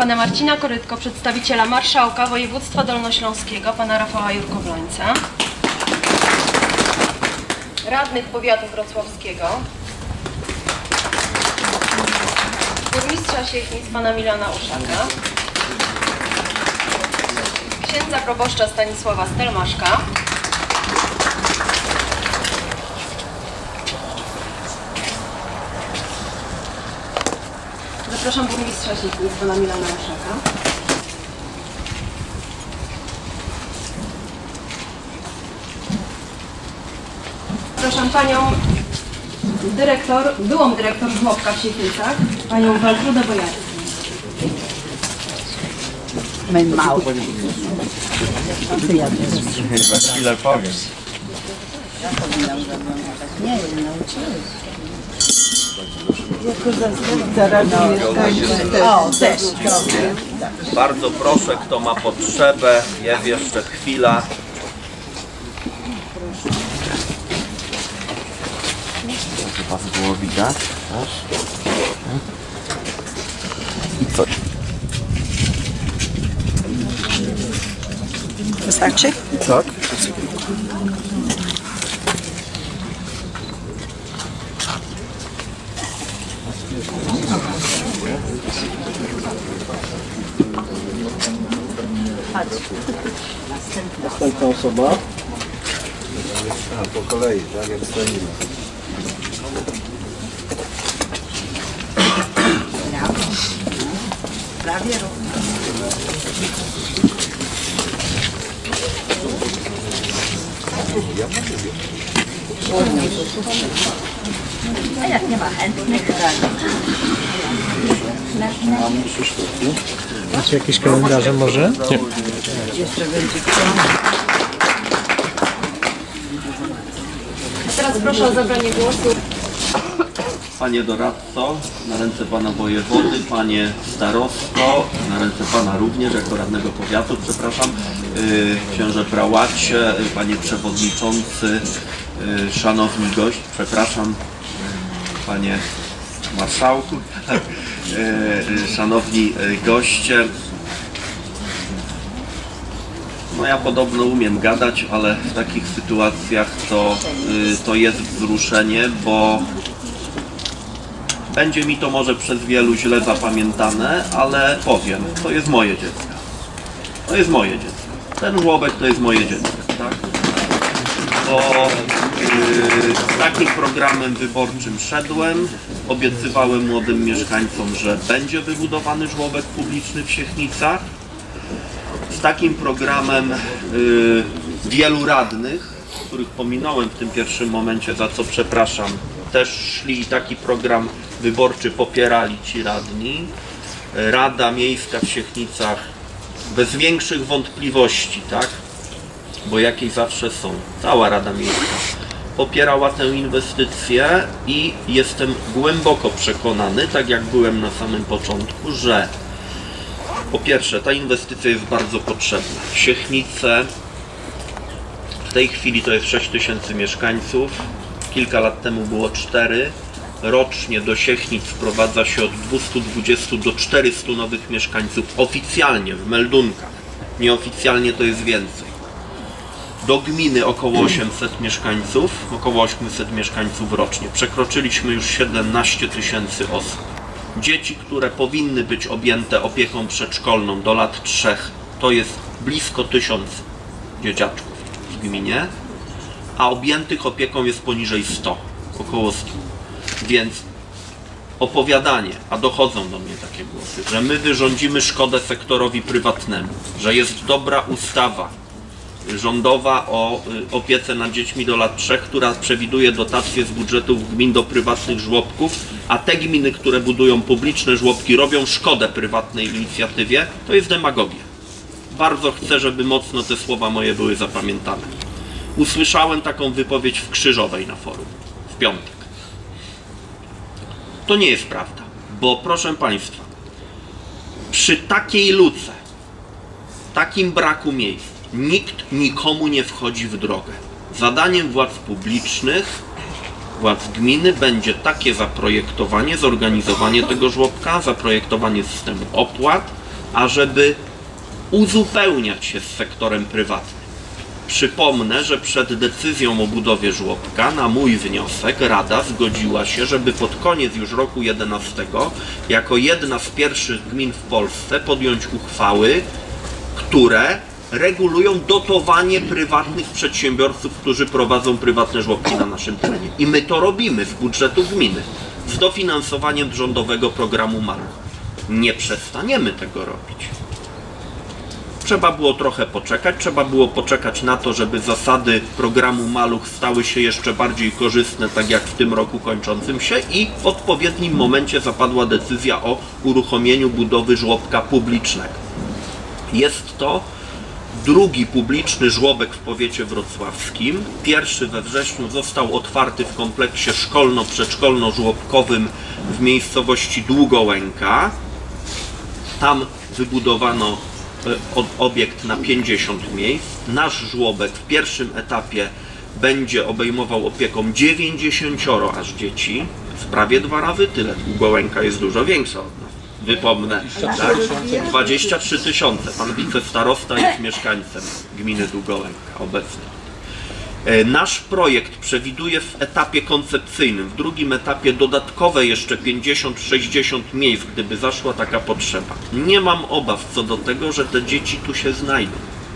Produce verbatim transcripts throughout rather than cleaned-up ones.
pana Marcina Korytko, przedstawiciela marszałka województwa dolnośląskiego, pana Rafała Jurkowlońca, radnych powiatu wrocławskiego, burmistrza Siechnic, pana Milana Uszaka, księdza proboszcza Stanisława Stelmaszka, zapraszam burmistrza Siechnic, pana Milana Uszaka. Zapraszam panią dyrektor, byłą dyrektor żłobka w Siechnicach, panią Waltrudę Bojarską. My mały. Chwilę powiem. Ja powinnam zaglądać. Nie wiem, nauczyłeś. Jako zastępca Rady Mieszkańców. O, też. Bardzo proszę, kto ma potrzebę, jest jeszcze chwila. Chyba było widać. I co? Wystarczy? Tak. Następna osoba. A, po kolei, tak jak stoimy. Prawie równo. A jak nie ma chętnych, Mam trzy sztuki. Macie jakieś kalendarze może? Nie. jeszcze będzie A teraz proszę o zabranie głosu. Panie doradco, na ręce pana wojewody, panie starostwo, na ręce pana również, jako radnego powiatu, przepraszam, księże prałacie, panie przewodniczący, szanowni goście, przepraszam, panie marszałku, szanowni goście. No ja podobno umiem gadać, ale w takich sytuacjach to, to jest wzruszenie, bo będzie mi to może przez wielu źle zapamiętane, ale powiem, to jest moje dziecko. To jest moje dziecko. Ten żłobek to jest moje dziecko, tak? Bo yy, z takim programem wyborczym szedłem, obiecywałem młodym mieszkańcom, że będzie wybudowany żłobek publiczny w Siechnicach. Z takim programem yy, wielu radnych, których pominąłem w tym pierwszym momencie, za co przepraszam, też szli i taki program wyborczy popierali ci radni. Rada Miejska w Siechnicach bez większych wątpliwości, tak? Bo jakieś zawsze są. Cała Rada Miejska popierała tę inwestycję i jestem głęboko przekonany, tak jak byłem na samym początku, że po pierwsze ta inwestycja jest bardzo potrzebna. Siechnice w tej chwili to jest sześć tysięcy mieszkańców. Kilka lat temu było cztery. Rocznie do Siechnic wprowadza się od dwustu dwudziestu do czterystu nowych mieszkańców oficjalnie w meldunkach. Nieoficjalnie to jest więcej. Do gminy około osiemset mieszkańców, około osiemset mieszkańców rocznie. Przekroczyliśmy już siedemnaście tysięcy osób. Dzieci, które powinny być objęte opieką przedszkolną do lat trzech, to jest blisko tysiąc dzieciaczków w gminie, a objętych opieką jest poniżej stu, około stu. Więc opowiadanie, a dochodzą do mnie takie głosy, że my wyrządzimy szkodę sektorowi prywatnemu, że jest dobra ustawa rządowa o opiece nad dziećmi do lat trzech, która przewiduje dotacje z budżetów gmin do prywatnych żłobków, a te gminy, które budują publiczne żłobki, robią szkodę prywatnej inicjatywie, to jest demagogia. Bardzo chcę, żeby mocno te słowa moje były zapamiętane. Usłyszałem taką wypowiedź w Krzyżowej na forum, w piątek. To nie jest prawda, bo proszę Państwa, przy takiej luce, takim braku miejsc, nikt nikomu nie wchodzi w drogę. Zadaniem władz publicznych, władz gminy będzie takie zaprojektowanie, zorganizowanie tego żłobka, zaprojektowanie systemu opłat, ażeby uzupełniać się z sektorem prywatnym. Przypomnę, że przed decyzją o budowie żłobka na mój wniosek Rada zgodziła się, żeby pod koniec już roku jedenastego jako jedna z pierwszych gmin w Polsce podjąć uchwały, które regulują dotowanie prywatnych przedsiębiorców, którzy prowadzą prywatne żłobki na naszym terenie. I my to robimy z budżetu gminy, z dofinansowaniem rządowego programu Maluch. Nie przestaniemy tego robić. Trzeba było trochę poczekać, trzeba było poczekać na to, żeby zasady programu Maluch stały się jeszcze bardziej korzystne, tak jak w tym roku kończącym się, i w odpowiednim momencie zapadła decyzja o uruchomieniu budowy żłobka publicznego. Jest to drugi publiczny żłobek w powiecie wrocławskim. Pierwszy we wrześniu został otwarty w kompleksie szkolno-przedszkolno-żłobkowym w miejscowości Długołęka. Tam wybudowano obiekt na pięćdziesiąt miejsc. Nasz żłobek w pierwszym etapie będzie obejmował opieką dziewięćdziesięcioro aż dzieci. Prawie dwa razy tyle. Długołęka jest dużo większa od nas. Wypomnę, tak? dwadzieścia trzy tysiące. Pan wicestarosta jest mieszkańcem gminy Długołęka obecnie. Nasz projekt przewiduje w etapie koncepcyjnym, w drugim etapie dodatkowe jeszcze pięćdziesiąt sześćdziesiąt miejsc, gdyby zaszła taka potrzeba. Nie mam obaw co do tego, że te dzieci tu się znajdą.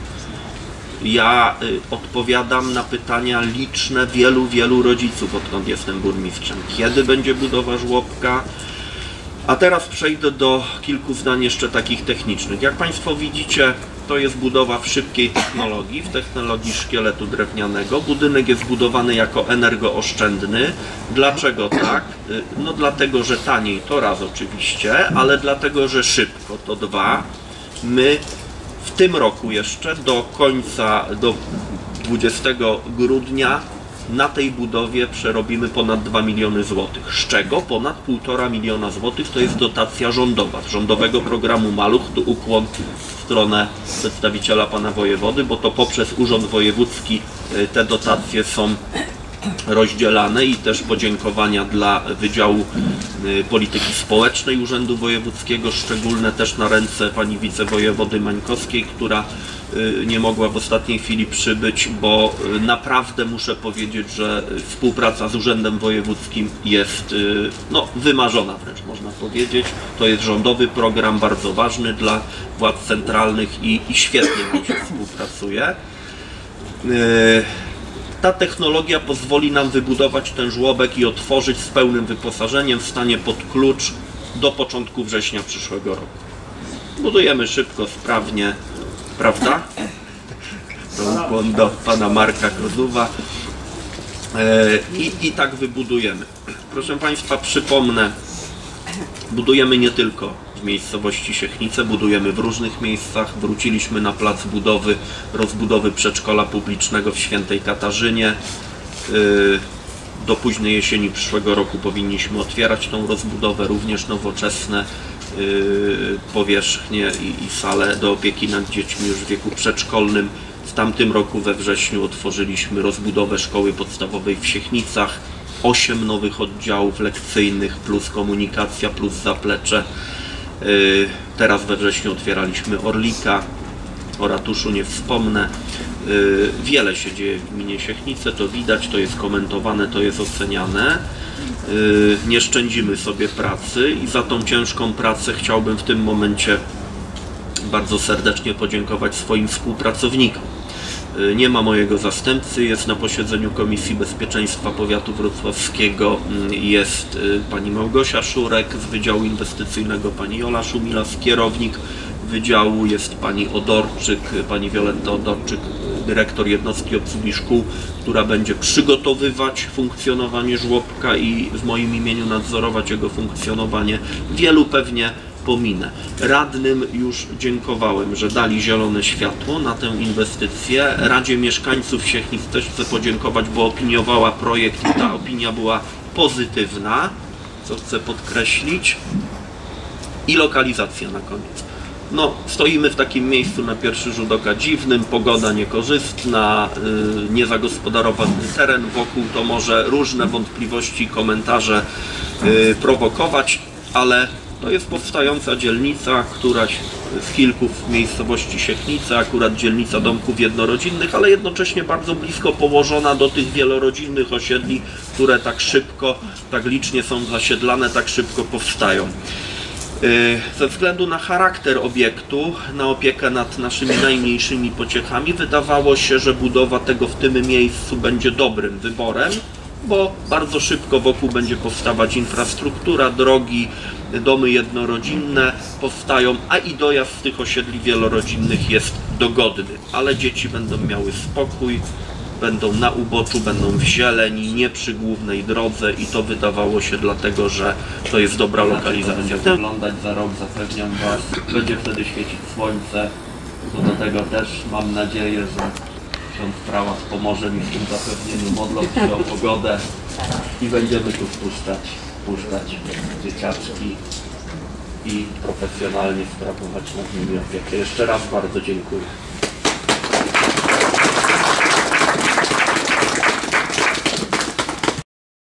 Ja y, odpowiadam na pytania liczne wielu, wielu rodziców, odkąd jestem burmistrzem. Kiedy będzie budowa żłobka? A teraz przejdę do kilku zdań jeszcze takich technicznych. Jak Państwo widzicie, to jest budowa w szybkiej technologii, w technologii szkieletu drewnianego. Budynek jest budowany jako energooszczędny. Dlaczego tak? No dlatego, że taniej to raz oczywiście, ale dlatego, że szybko to dwa. My w tym roku jeszcze do końca, do dwudziestego grudnia na tej budowie przerobimy ponad dwa miliony złotych, z czego ponad półtora miliona złotych to jest dotacja rządowa, z rządowego programu Maluch. Tu ukłon w stronę przedstawiciela pana wojewody, bo to poprzez Urząd Wojewódzki te dotacje są rozdzielane, i też podziękowania dla Wydziału Polityki Społecznej Urzędu Wojewódzkiego, szczególne też na ręce pani wicewojewody Mańkowskiej, która nie mogła w ostatniej chwili przybyć, bo naprawdę muszę powiedzieć, że współpraca z Urzędem Wojewódzkim jest no, wymarzona wręcz, można powiedzieć. To jest rządowy program, bardzo ważny dla władz centralnych i, i świetnie nam się współpracuje. Ta technologia pozwoli nam wybudować ten żłobek i otworzyć z pełnym wyposażeniem w stanie pod klucz do początku września przyszłego roku. Budujemy szybko, sprawnie, prawda? To ukłon do pana Marka Kroduwa. I, I tak wybudujemy. Proszę Państwa, przypomnę, budujemy nie tylko w miejscowości Siechnice, budujemy w różnych miejscach. Wróciliśmy na plac budowy, rozbudowy przedszkola publicznego w Świętej Katarzynie. Do późnej jesieni przyszłego roku powinniśmy otwierać tą rozbudowę, również nowoczesne powierzchnie i, i sale do opieki nad dziećmi już w wieku przedszkolnym. W tamtym roku we wrześniu otworzyliśmy rozbudowę szkoły podstawowej w Siechnicach. Osiem nowych oddziałów lekcyjnych, plus komunikacja, plus zaplecze. Teraz we wrześniu otwieraliśmy Orlika, o ratuszu nie wspomnę. Wiele się dzieje w gminie Siechnice, to widać, to jest komentowane, to jest oceniane. Nie szczędzimy sobie pracy i za tą ciężką pracę chciałbym w tym momencie bardzo serdecznie podziękować swoim współpracownikom. Nie ma mojego zastępcy, jest na posiedzeniu Komisji Bezpieczeństwa Powiatu Wrocławskiego, jest pani Małgosia Szurek z Wydziału Inwestycyjnego, pani Jola Szumilas, kierownik wydziału, jest pani Odorczyk, pani Wioletta Odorczyk, dyrektor jednostki obsługi szkół, która będzie przygotowywać funkcjonowanie żłobka i w moim imieniu nadzorować jego funkcjonowanie. Wielu pewnie pominę. Radnym już dziękowałem, że dali zielone światło na tę inwestycję. Radzie Mieszkańców Siechnic też chcę podziękować, bo opiniowała projekt i ta opinia była pozytywna, co chcę podkreślić. I lokalizacja na koniec. No, stoimy w takim miejscu na pierwszy rzut oka dziwnym, pogoda niekorzystna, yy, niezagospodarowany teren wokół, to może różne wątpliwości i komentarze yy, prowokować, ale To jest powstająca dzielnica, któraś z kilku w miejscowości Siechnice, akurat dzielnica domków jednorodzinnych, ale jednocześnie bardzo blisko położona do tych wielorodzinnych osiedli, które tak szybko, tak licznie są zasiedlane, tak szybko powstają. Ze względu na charakter obiektu, na opiekę nad naszymi najmniejszymi pociechami, wydawało się, że budowa tego w tym miejscu będzie dobrym wyborem, bo bardzo szybko wokół będzie powstawać infrastruktura, drogi, domy jednorodzinne powstają, a i dojazd z tych osiedli wielorodzinnych jest dogodny, ale dzieci będą miały spokój, będą na uboczu, będą w zieleni, nie przy głównej drodze i to wydawało się dlatego, że to jest dobra lokalizacja. Będzie wyglądać za rok, zapewniam Was, będzie wtedy świecić słońce, to do tego też mam nadzieję, że ksiądz prałat pomoże mi w tym zapewnieniu, modląc się o pogodę i będziemy tu wpuszczać, wpuszczać dzieciaczki i profesjonalnie sprawować nad nimi opiekę. Jeszcze raz bardzo dziękuję.